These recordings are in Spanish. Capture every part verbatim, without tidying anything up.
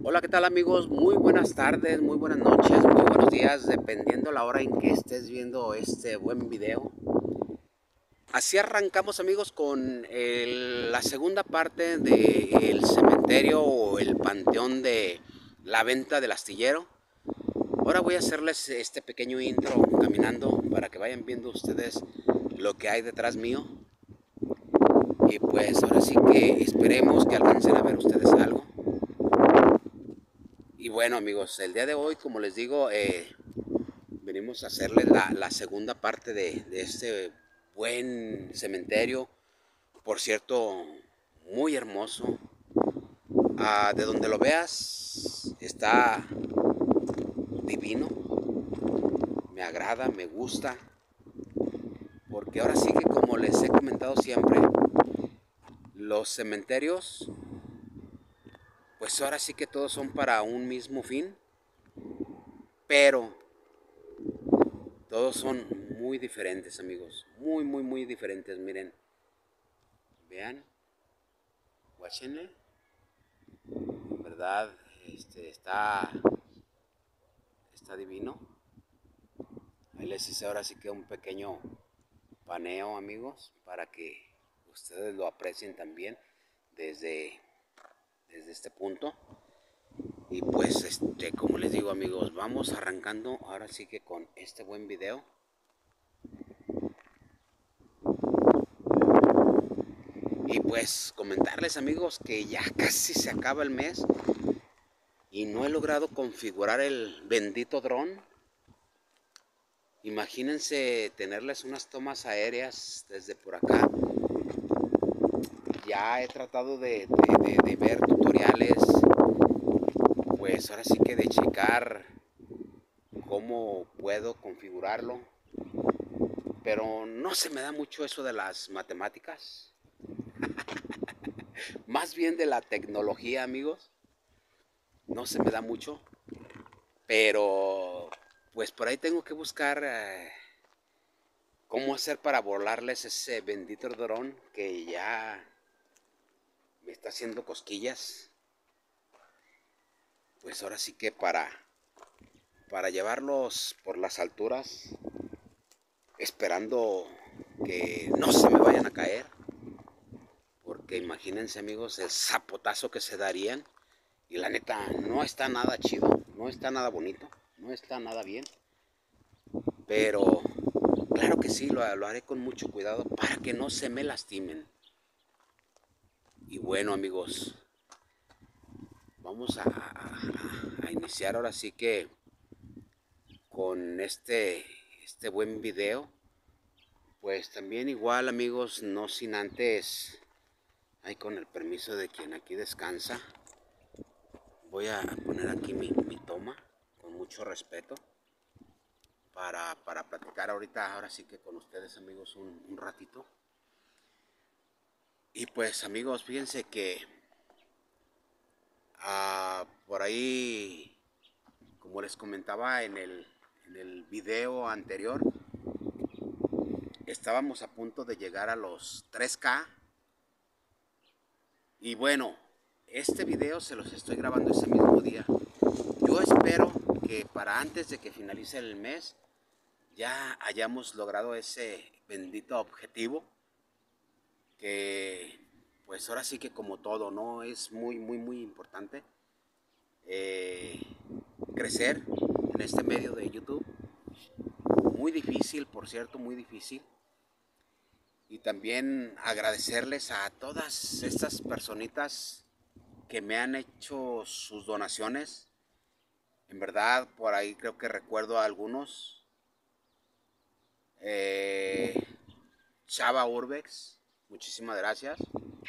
Hola, ¿qué tal amigos? Muy buenas tardes, muy buenas noches, muy buenos días, dependiendo la hora en que estés viendo este buen video. Así arrancamos amigos con el- la segunda parte del cementerio o el panteón de la venta del astillero. Ahora voy a hacerles este pequeño intro caminando para que vayan viendo ustedes lo que hay detrás mío. Y pues ahora sí que esperemos que alcancen a ver ustedes algo. Y bueno amigos, el día de hoy, como les digo, eh, venimos a hacerles la, la segunda parte de, de este buen cementerio. Por cierto, muy hermoso. Ah, de donde lo veas, está divino. Me agrada, me gusta. Porque ahora sí que, como les he comentado siempre, los cementerios, pues ahora sí que todos son para un mismo fin. Pero todos son muy diferentes, amigos. Muy, muy, muy diferentes. Miren, vean, guáchenle. En verdad, este, está, está divino. Ahí les hice ahora sí que un pequeño paneo, amigos, para que ustedes lo aprecien también desde, desde este punto. Y pues, este, como les digo, amigos, vamos arrancando ahora sí que con este buen video. Y pues comentarles, amigos, que ya casi se acaba el mes y no he logrado configurar el bendito dron. Imagínense tenerles unas tomas aéreas desde por acá. Ya he tratado de, de, de, de ver tutoriales, pues ahora sí que de checar cómo puedo configurarlo, pero no se me da mucho eso de las matemáticas, más bien de la tecnología, amigos. No se me da mucho, pero pues por ahí tengo que buscar eh, cómo hacer para volarles ese bendito dron que ya me está haciendo cosquillas. Pues ahora sí que para, para llevarlos por las alturas, esperando que no se me vayan a caer, porque imagínense amigos el zapotazo que se darían. Y la neta no está nada chido, no está nada bonito, no está nada bien, pero claro que sí, lo, lo haré con mucho cuidado para que no se me lastimen. Y bueno amigos, vamos a, a, a iniciar ahora sí que con este, este buen video. Pues también igual amigos, no sin antes, ahí con el permiso de quien aquí descansa, voy a poner aquí mi, mi toma con mucho respeto para, para platicar ahorita, ahora sí que con ustedes amigos un, un ratito. Y pues amigos, fíjense que uh, por ahí, como les comentaba en el, en el video anterior, estábamos a punto de llegar a los tres K. Y bueno, este video se los estoy grabando ese mismo día. Yo espero que para antes de que finalice el mes ya hayamos logrado ese bendito objetivo, que pues ahora sí que como todo, ¿no? Es muy, muy, muy importante eh, crecer en este medio de YouTube. Muy difícil, por cierto, muy difícil. Y también agradecerles a todas estas personitas que me han hecho sus donaciones. En verdad, por ahí creo que recuerdo a algunos. Eh, Chava Urbex, muchísimas gracias.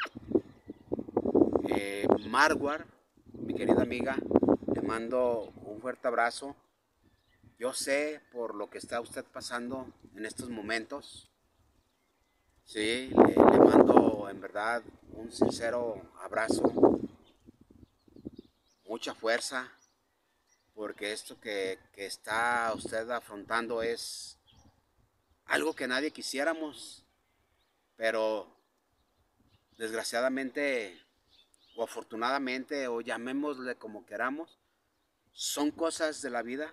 Eh, Marwar, mi querida amiga, le mando un fuerte abrazo. Yo sé por lo que está usted pasando en estos momentos. Sí, le, le mando en verdad un sincero abrazo, mucha fuerza, porque esto que, que está usted afrontando es algo que nadie quisiéramos, pero desgraciadamente o afortunadamente, o llamémosle como queramos, son cosas de la vida.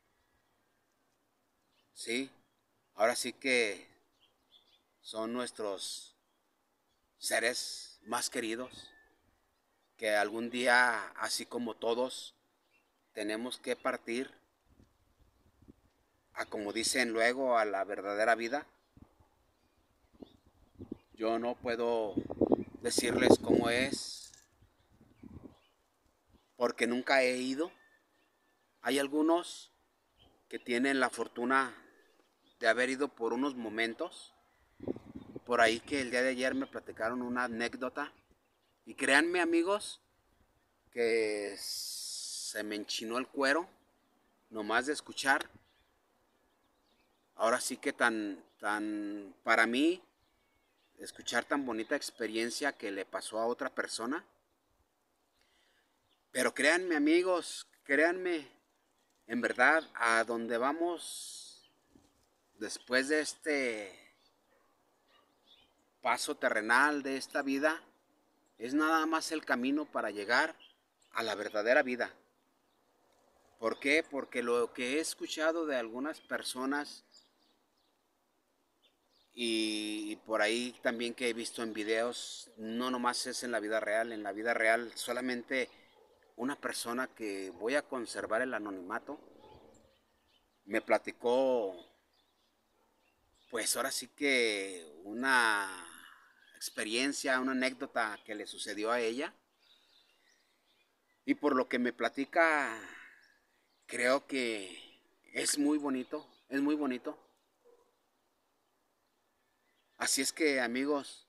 Sí, ahora sí que son nuestros seres más queridos, que algún día, así como todos, tenemos que partir a, como dicen luego, a la verdadera vida. Yo no puedo decirles cómo es, porque nunca he ido. Hay algunos que tienen la fortuna de haber ido por unos momentos. Por ahí que el día de ayer me platicaron una anécdota. Y créanme, amigos, que se me enchinó el cuero nomás de escuchar. Ahora sí que tan, tan, para mí, escuchar tan bonita experiencia que le pasó a otra persona. Pero créanme, amigos, créanme, en verdad, a donde vamos después de este paso terrenal de esta vida, es nada más el camino para llegar a la verdadera vida. ¿Por qué? Porque lo que he escuchado de algunas personas y por ahí también que he visto en videos, no nomás es en la vida real, en la vida real solamente una persona que voy a conservar el anonimato me platicó, pues ahora sí que una experiencia, una anécdota que le sucedió a ella. Y por lo que me platica, creo que es muy bonito, es muy bonito. Así es que, amigos,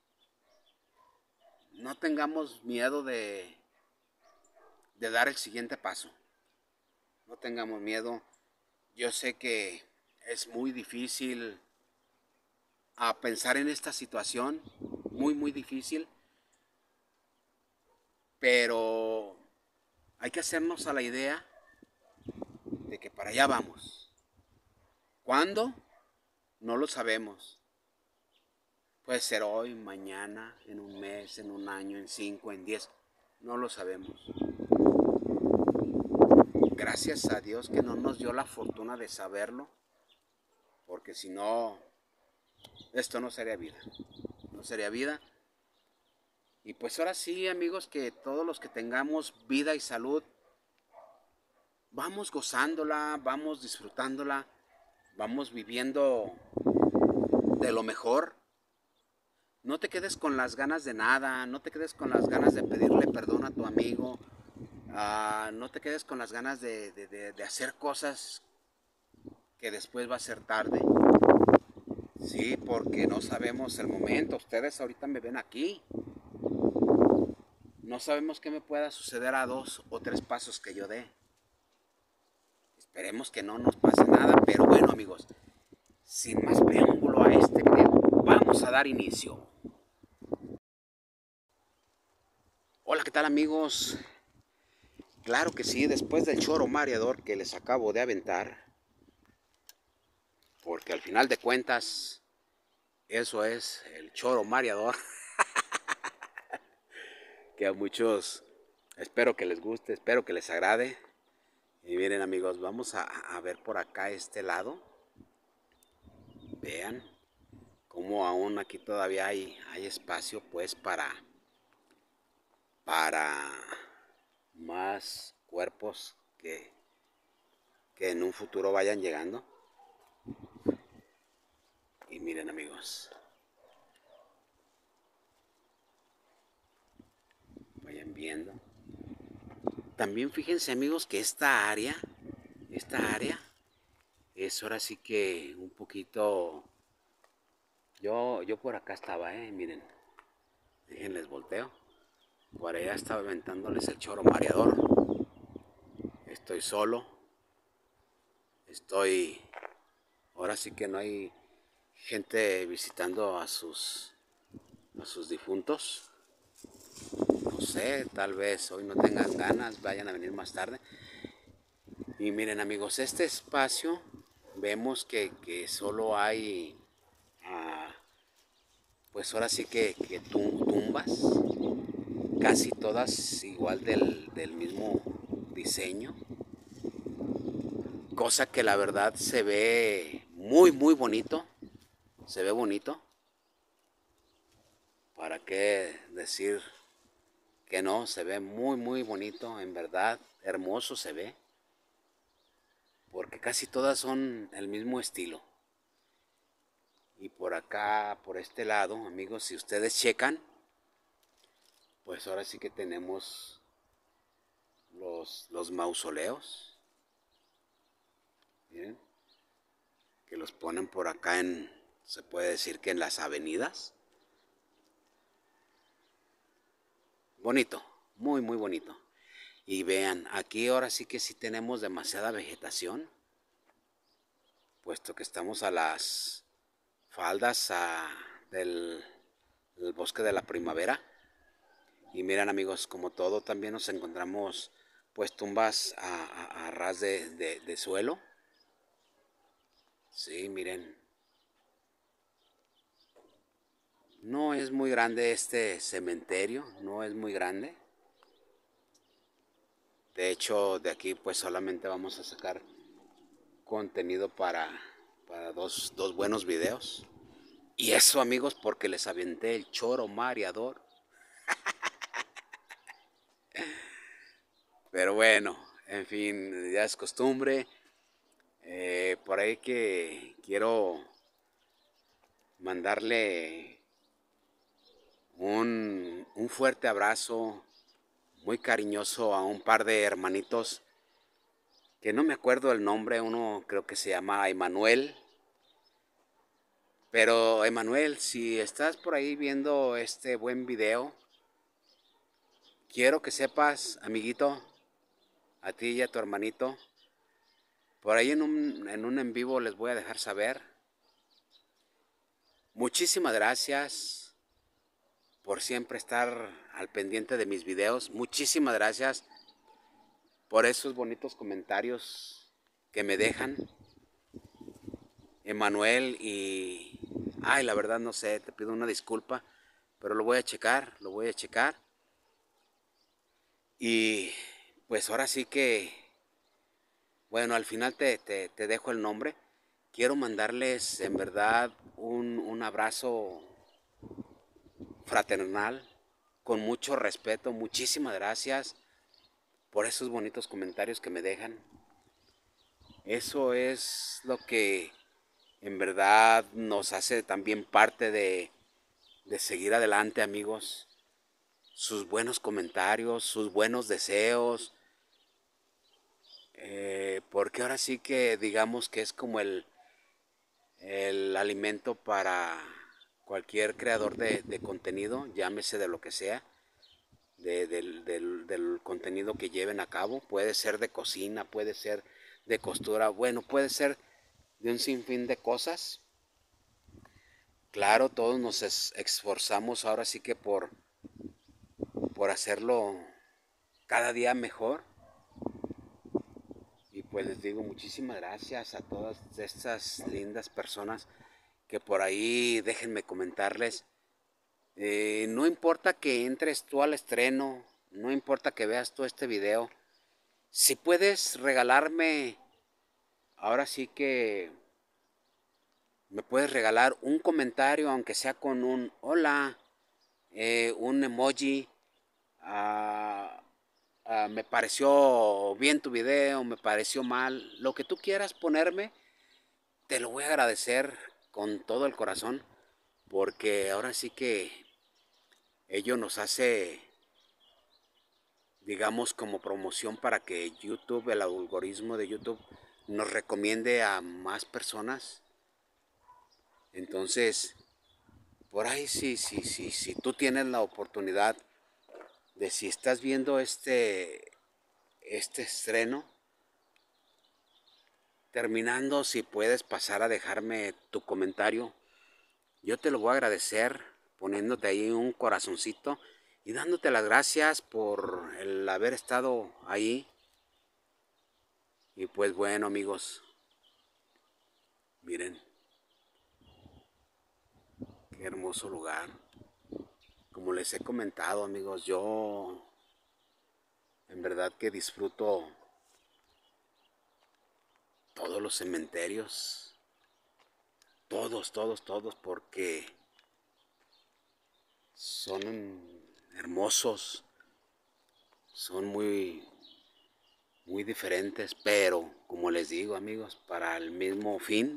no tengamos miedo de, de dar el siguiente paso. No tengamos miedo. Yo sé que es muy difícil a pensar en esta situación, muy, muy difícil, pero hay que hacernos a la idea de que para allá vamos. ¿Cuándo? No lo sabemos. Puede ser hoy, mañana, en un mes, en un año, en cinco, en diez. No lo sabemos. Gracias a Dios que no nos dio la fortuna de saberlo, porque si no, esto no sería vida. No sería vida. Y pues ahora sí, amigos, que todos los que tengamos vida y salud, vamos gozándola, vamos disfrutándola, vamos viviendo de lo mejor. No te quedes con las ganas de nada, no te quedes con las ganas de pedirle perdón a tu amigo, uh, no te quedes con las ganas de, de, de, de hacer cosas que después va a ser tarde. Sí, porque no sabemos el momento. Ustedes ahorita me ven aquí. No sabemos qué me pueda suceder a dos o tres pasos que yo dé. Esperemos que no nos pase nada, pero bueno, amigos, sin más preámbulo a este video, vamos a dar inicio. Hola, ¿qué tal, amigos? Claro que sí, después del choro mareador que les acabo de aventar, porque al final de cuentas, eso es el choro mareador, que a muchos espero que les guste, espero que les agrade. Y miren, amigos, vamos a, a ver por acá este lado. Vean cómo aún aquí todavía hay, hay espacio pues para, para más cuerpos que, que en un futuro vayan llegando. Y miren, amigos, vayan viendo. También fíjense, amigos, que esta área, esta área es ahora sí que un poquito. Yo, yo por acá estaba, eh, miren, déjenles volteo. Por allá estaba aventándoles el choro mareador. Estoy solo. Estoy. Ahora sí que no hay gente visitando a sus, a sus difuntos. No sé, tal vez hoy no tengan ganas, vayan a venir más tarde. Y miren, amigos, este espacio vemos que, que solo hay, ah, pues ahora sí que, que tumbas, casi todas igual del, del mismo diseño, cosa que la verdad se ve muy muy bonito, se ve bonito. ¿Para qué decir que no? Se ve muy muy bonito, en verdad, hermoso se ve, porque casi todas son el mismo estilo. Y por acá, por este lado, amigos, si ustedes checan, pues ahora sí que tenemos los, los mausoleos, miren, que los ponen por acá en, se puede decir que en las avenidas. Bonito, muy muy bonito. Y vean, aquí ahora sí que sí tenemos demasiada vegetación, puesto que estamos a las faldas a, del, del bosque de la primavera. Y miren amigos, como todo también nos encontramos pues tumbas a, a, a ras de, de, de suelo. Sí, miren. No es muy grande este cementerio, no es muy grande. De hecho, de aquí pues solamente vamos a sacar contenido para, para dos, dos buenos videos. Y eso amigos porque les aventé el choro mareador. Pero bueno, en fin, ya es costumbre. Eh, por ahí que quiero mandarle un, un fuerte abrazo muy cariñoso a un par de hermanitos que no me acuerdo el nombre, uno creo que se llama Emanuel. Pero Emanuel, si estás por ahí viendo este buen video, quiero que sepas, amiguito, a ti y a tu hermanito, por ahí en un, en un en vivo les voy a dejar saber. Muchísimas gracias por siempre estar al pendiente de mis videos. Muchísimas gracias por esos bonitos comentarios que me dejan. Emanuel y... Ay, la verdad no sé, te pido una disculpa, pero lo voy a checar, lo voy a checar. Y pues ahora sí que, bueno, al final te, te, te dejo el nombre. Quiero mandarles en verdad un, un abrazo fraternal, con mucho respeto. Muchísimas gracias por esos bonitos comentarios que me dejan. Eso es lo que en verdad nos hace también parte de, de seguir adelante, amigos. Sus buenos comentarios, sus buenos deseos. Eh, porque ahora sí que digamos que es como el, el alimento para cualquier creador de, de contenido, llámese de lo que sea. De, del, del, del contenido que lleven a cabo. Puede ser de cocina, puede ser de costura, bueno, puede ser de un sinfín de cosas. Claro, todos nos es, esforzamos ahora sí que por, por hacerlo cada día mejor. Y pues les digo muchísimas gracias a todas estas lindas personas que por ahí déjenme comentarles. Eh, no importa que entres tú al estreno, no importa que veas tú este video. Si puedes regalarme, ahora sí que me puedes regalar un comentario, aunque sea con un hola, eh, un emoji. ah, ah, me pareció bien tu video, me pareció mal. Lo que tú quieras ponerme, te lo voy a agradecer con todo el corazón, porque ahora sí que ello nos hace, digamos, como promoción para que YouTube, el algoritmo de YouTube, nos recomiende a más personas. Entonces, por ahí sí, sí, sí, si tú tienes la oportunidad de si estás viendo este, este estreno, terminando, si puedes pasar a dejarme tu comentario, yo te lo voy a agradecer poniéndote ahí un corazoncito y dándote las gracias por el haber estado ahí. Y pues bueno amigos, miren, qué hermoso lugar. como les he comentado, amigos, yo en verdad que disfruto todos los cementerios, todos, todos, todos, porque son hermosos, son muy, muy diferentes, pero como les digo, amigos, para el mismo fin.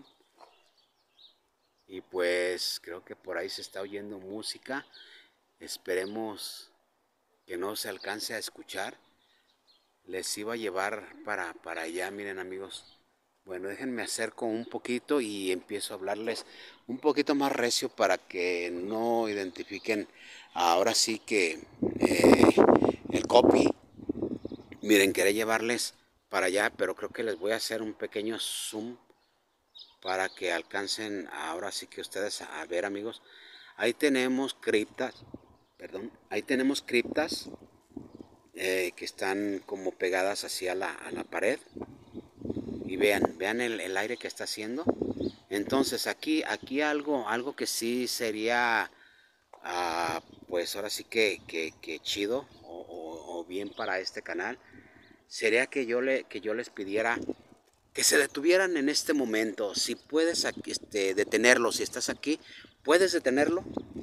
Y pues creo que por ahí se está oyendo música. Esperemos que no se alcance a escuchar. Les iba a llevar para, para allá, miren, amigos. Bueno, déjenme acerco un poquito y empiezo a hablarles un poquito más recio para que no identifiquen ahora sí que eh, el copy. Miren, quería llevarles para allá, pero creo que les voy a hacer un pequeño zoom para que alcancen ahora sí que ustedes a ver, amigos. Ahí tenemos criptas, perdón, ahí tenemos criptas eh, que están como pegadas hacia la, a la pared. Y vean, vean el, el aire que está haciendo. Entonces aquí, aquí algo, algo que sí sería, uh, pues ahora sí que, que, que chido o, o, o bien para este canal, sería que yo, le, que yo les pidiera que se detuvieran en este momento. Si puedes este, detenerlo, si estás aquí, ¿puedes detenerlo?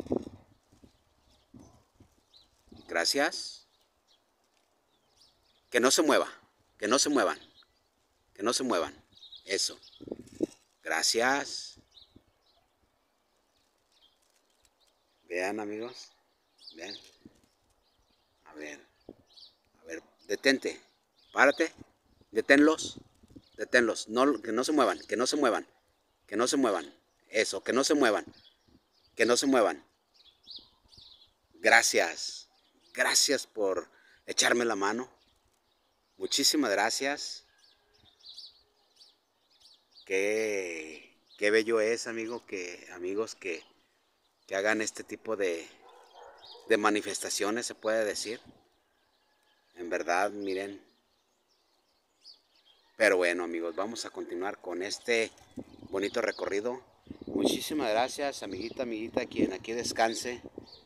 Gracias. Que no se mueva, que no se muevan, que no se muevan. Eso. Gracias. Vean, amigos. Vean. A ver. A ver. Detente. Párate. Deténlos. Deténlos. No, que no se muevan. Que no se muevan. Que no se muevan. Eso. Que no se muevan. Que no se muevan. Gracias. Gracias por echarme la mano. Muchísimas gracias. Qué, qué bello es, amigo, que, amigos, que, que hagan este tipo de, de manifestaciones, se puede decir. En verdad, miren. Pero bueno, amigos, vamos a continuar con este bonito recorrido. Muchísimas gracias, amiguita, amiguita, quien aquí descanse.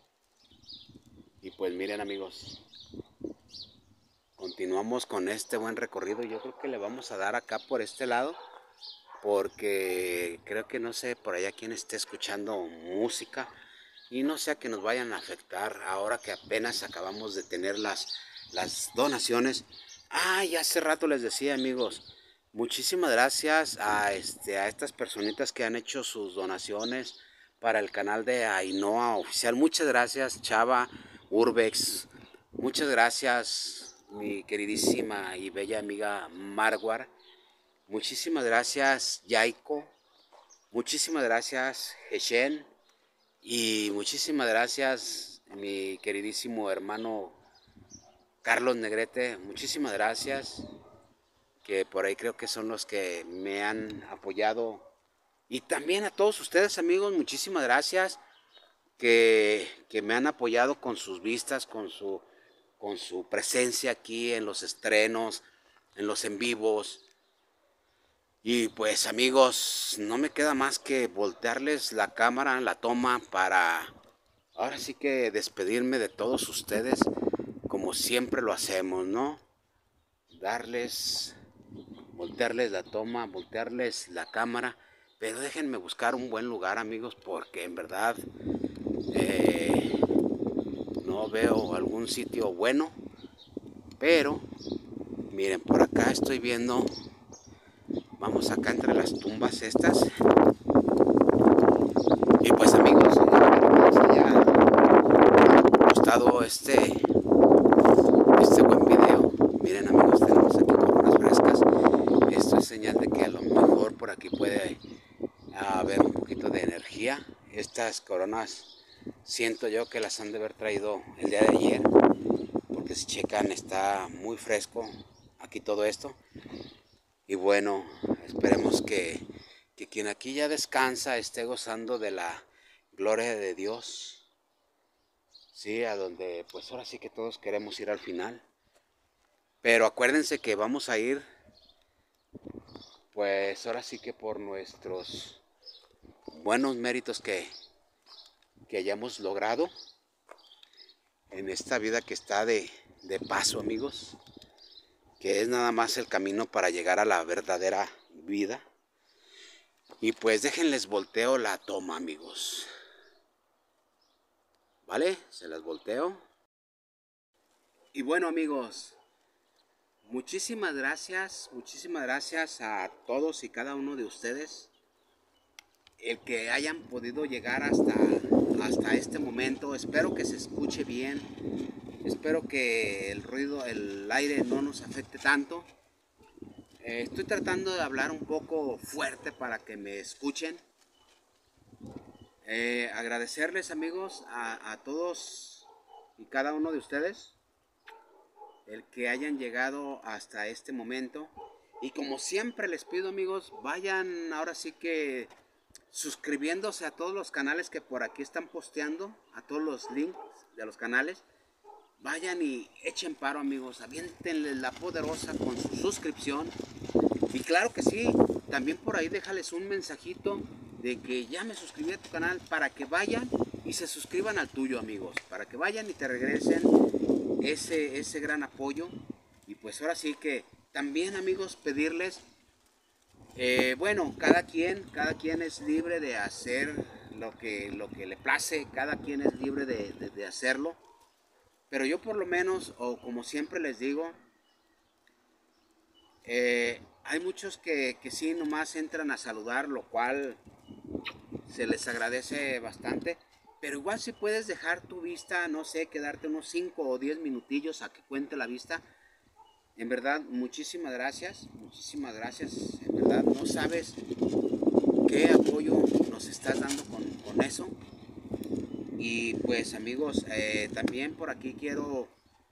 Y pues miren, amigos, continuamos con este buen recorrido. Yo creo que le vamos a dar acá por este lado, porque creo que no sé por allá quién esté escuchando música y no sea que nos vayan a afectar ahora que apenas acabamos de tener las, las donaciones. Ah, y hace rato les decía, amigos, muchísimas gracias a, este, a estas personitas que han hecho sus donaciones para el canal de Ainhoa Oficial. Muchas gracias, Chava, Urbex. Muchas gracias, mi queridísima y bella amiga Marwar. Muchísimas gracias, Yaiko. Muchísimas gracias, Heshen. Y muchísimas gracias, mi queridísimo hermano Carlos Negrete. Muchísimas gracias, que por ahí creo que son los que me han apoyado. Y también a todos ustedes, amigos, muchísimas gracias que, que me han apoyado con sus vistas, con su, con su presencia aquí en los estrenos, en los en vivos. Y pues, amigos, no me queda más que voltearles la cámara, la toma, para ahora sí que despedirme de todos ustedes como siempre lo hacemos, ¿no? Darles, voltearles la toma, voltearles la cámara, pero déjenme buscar un buen lugar, amigos, porque en verdad eh, no veo algún sitio bueno, pero miren, por acá estoy viendo, vamos acá entre las tumbas estas. Y pues, amigos, ya gustado este este buen video. Miren, amigos, tenemos aquí coronas frescas. Esto es señal de que a lo mejor por aquí puede haber un poquito de energía. Estas coronas siento yo que las han de haber traído el día de ayer, porque si checan está muy fresco aquí todo esto. Y bueno, esperemos que, que quien aquí ya descansa esté gozando de la gloria de Dios. Sí, a donde pues ahora sí que todos queremos ir al final. Pero acuérdense que vamos a ir, pues ahora sí que por nuestros buenos méritos que, que hayamos logrado. en esta vida que está de, de paso, amigos, que es nada más el camino para llegar a la verdadera vida. Y pues déjenles volteo la toma, amigos. ¿Vale? Se las volteo. Y bueno, amigos, muchísimas gracias, muchísimas gracias a todos y cada uno de ustedes, el que hayan podido llegar hasta, hasta este momento. Espero que se escuche bien, espero que el ruido, el aire no nos afecte tanto. Eh, estoy tratando de hablar un poco fuerte para que me escuchen. Eh, agradecerles, amigos, a, a todos y cada uno de ustedes el que hayan llegado hasta este momento. Y como siempre les pido, amigos, vayan ahora sí que suscribiéndose a todos los canales que por aquí están posteando, a todos los links de los canales. Vayan y echen paro, amigos, aviéntenle la poderosa con su suscripción. Y claro que sí, también por ahí déjales un mensajito de que ya me suscribí a tu canal, para que vayan y se suscriban al tuyo, amigos, para que vayan y te regresen ese, ese gran apoyo. Y pues ahora sí que también, amigos, pedirles, eh, bueno, cada quien, cada quien es libre de hacer lo que, lo que le place, cada quien es libre de, de, de hacerlo, pero yo por lo menos, o como siempre les digo, eh, hay muchos que, que sí nomás entran a saludar, lo cual se les agradece bastante, pero igual si puedes dejar tu vista, no sé, quedarte unos cinco o diez minutillos a que cuente la vista. En verdad, muchísimas gracias, muchísimas gracias. En verdad, no sabes qué apoyo nos estás dando con, con eso. Y pues, amigos, eh, también por aquí quiero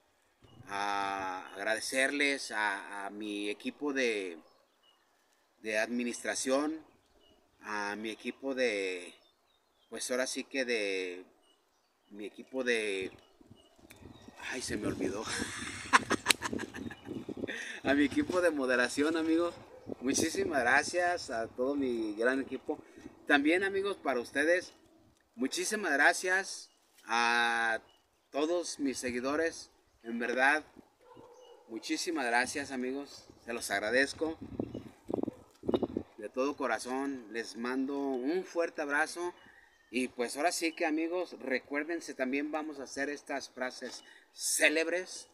a agradecerles a, a mi equipo de, de administración, a mi equipo de, pues ahora sí que de, mi equipo de, ay, se me olvidó, a mi equipo de moderación, amigos. Muchísimas gracias a todo mi gran equipo. También, amigos, para ustedes, muchísimas gracias a todos mis seguidores. En verdad, muchísimas gracias, amigos. Se los agradezco de todo corazón. Les mando un fuerte abrazo. Y pues ahora sí que, amigos, recuérdense, también vamos a hacer estas frases célebres.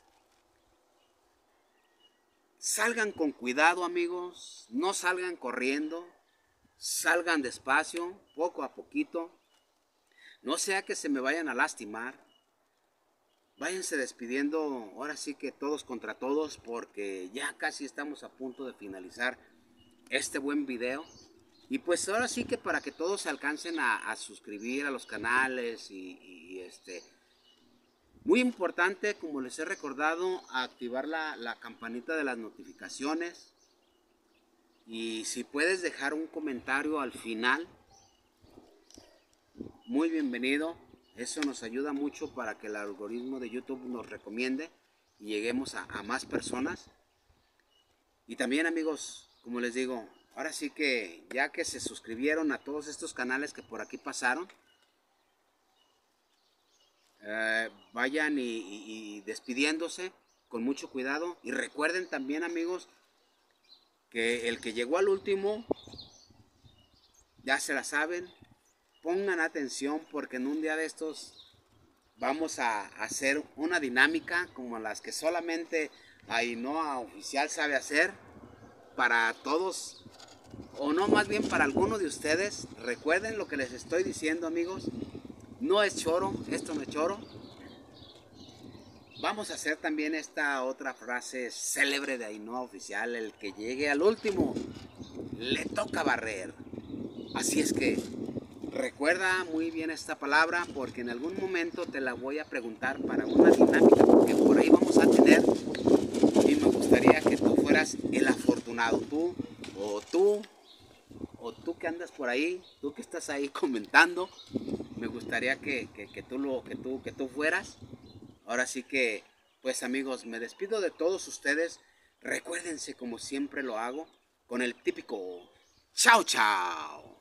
Salgan con cuidado, amigos, no salgan corriendo, salgan despacio, poco a poquito, no sea que se me vayan a lastimar. Váyanse despidiendo, ahora sí que todos contra todos, porque ya casi estamos a punto de finalizar este buen video. Y pues ahora sí que para que todos se alcancen a, a suscribir a los canales y, y, y este... Muy importante, como les he recordado, activar la, la campanita de las notificaciones. Y si puedes dejar un comentario al final, muy bienvenido. Eso nos ayuda mucho para que el algoritmo de YouTube nos recomiende y lleguemos a, a más personas. Y también, amigos, como les digo, ahora sí que ya que se suscribieron a todos estos canales que por aquí pasaron, Eh, vayan y, y, y despidiéndose con mucho cuidado. Y recuerden también, amigos, que el que llegó al último, ya se la saben. Pongan atención, porque en un día de estos vamos a hacer una dinámica como las que solamente Ainhoa Oficial sabe hacer, para todos, o no, más bien para alguno de ustedes. Recuerden lo que les estoy diciendo, amigos. No es choro, esto no es choro. Vamos a hacer también esta otra frase célebre de Ainhoa Oficial: el que llegue al último, le toca barrer. Así es que recuerda muy bien esta palabra, porque en algún momento te la voy a preguntar para una dinámica, porque por ahí vamos a tener, y me gustaría que tú fueras el afortunado, tú o tú, o tú que andas por ahí, tú que estás ahí comentando. Me gustaría que, que, que, tú, lo, que, tú, que tú fueras. Ahora sí que, pues, amigos, me despido de todos ustedes. Recuérdense, como siempre lo hago, con el típico chao, chao.